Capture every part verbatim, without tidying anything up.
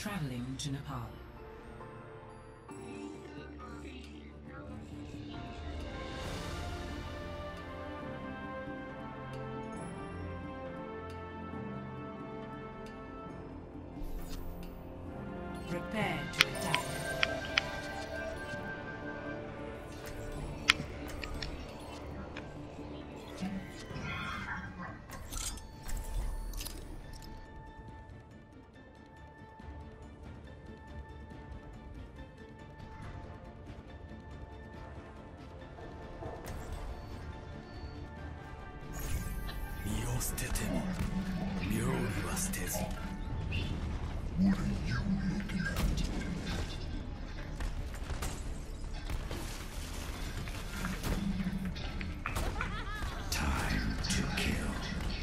Traveling to Nepal. Prepare to attack. What are you looking at? Time to kill.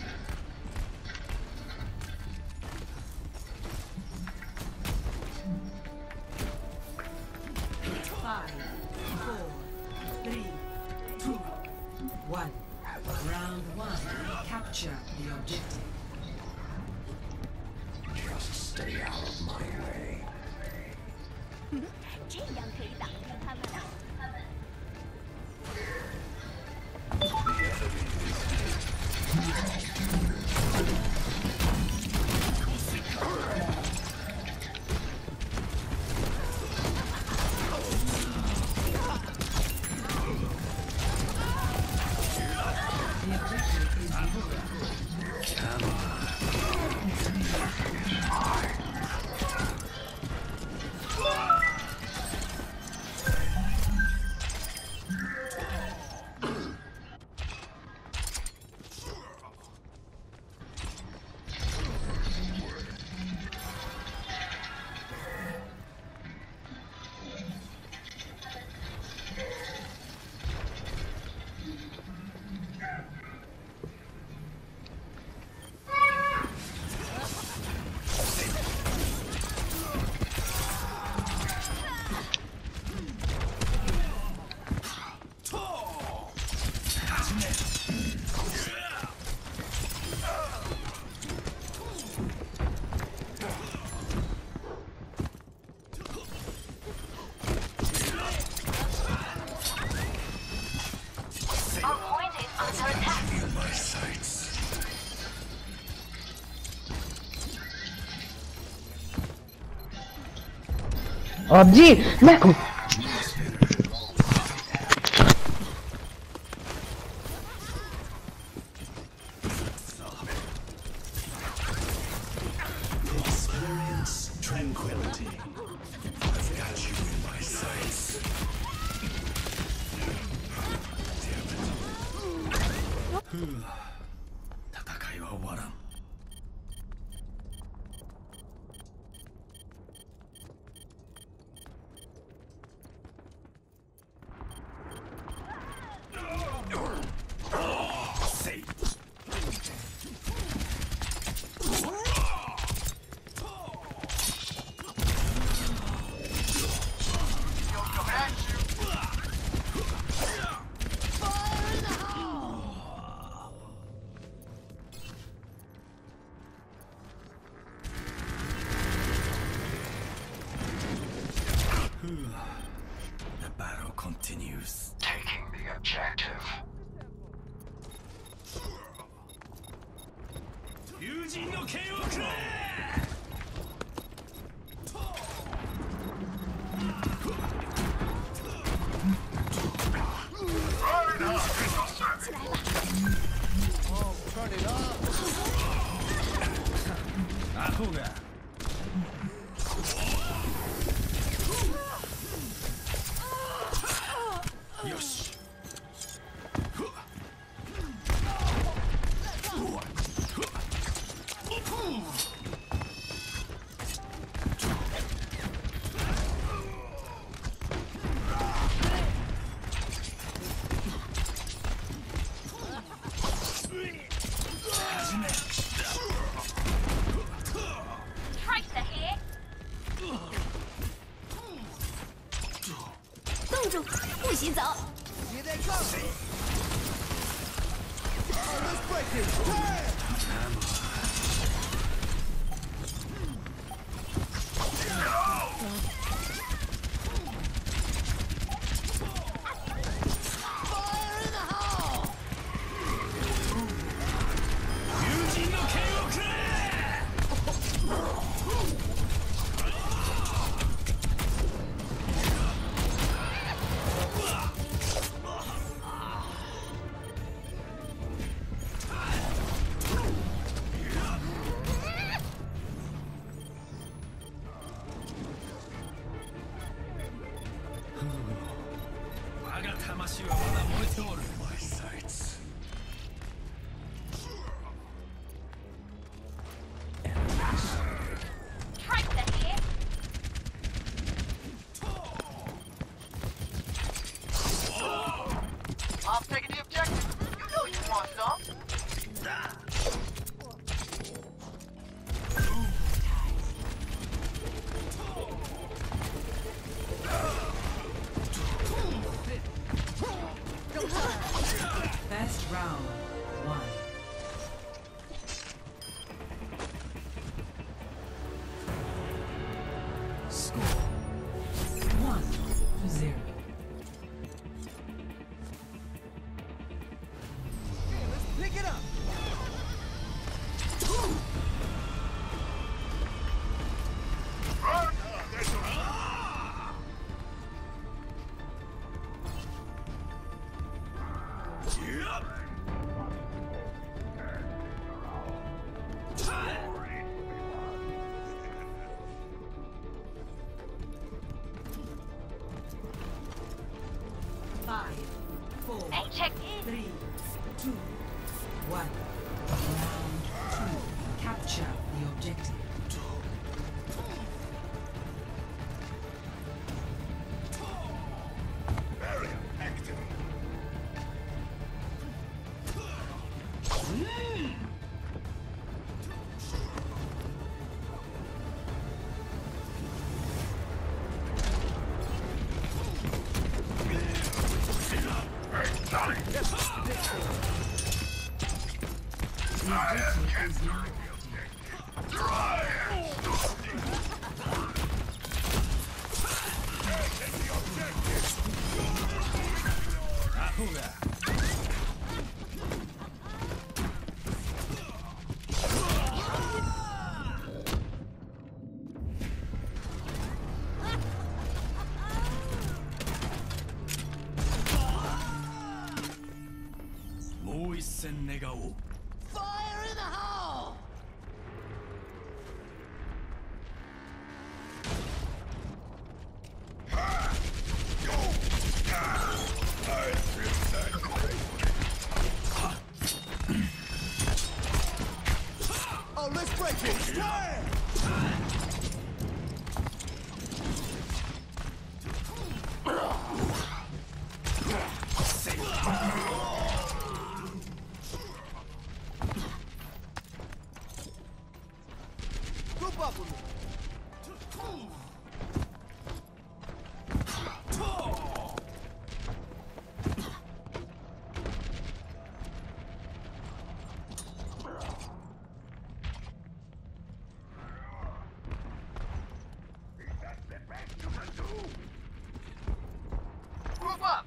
Five, four, three, two, one. Round one. Capture the objective. Just stay out of my way. 这样可以挡住他们的。 Abdi, Marco. Experience tranquility. I've got you in my sights. Damn it. 戦いは終わらん。The battle continues. Taking the objective. Turn it up. Yosh. Tracer here. 冻住，不许走。 Here they come. Oh, let's break this. Damn. 魂はまだ燃えておる。 I'm taking the objective. You know you want some. Best round one. Score one to zero. Here, let's pick it up. Five, four, Hey, check in. three, two, one. Round two. Capture the objective. The objective is not active. Fire in the hole! Oh, let's break it! Yeah! Group up with me. Group up.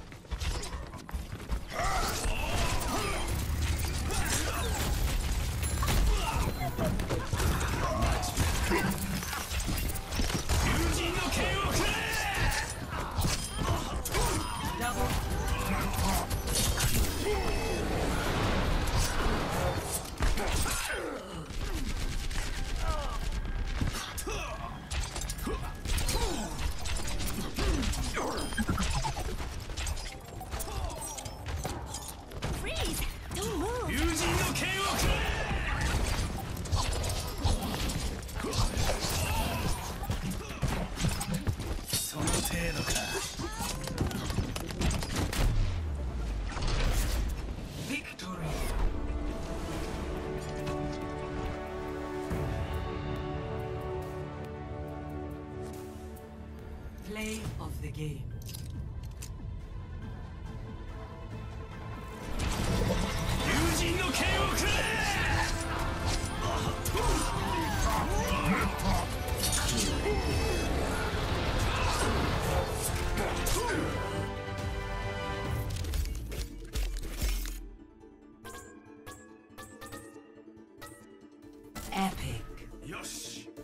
Double. Freeze! Don't move! 友人の剣をくれ。その程度か。 Victory. Play of the game. 友人の剣をくれ。 Epic. よし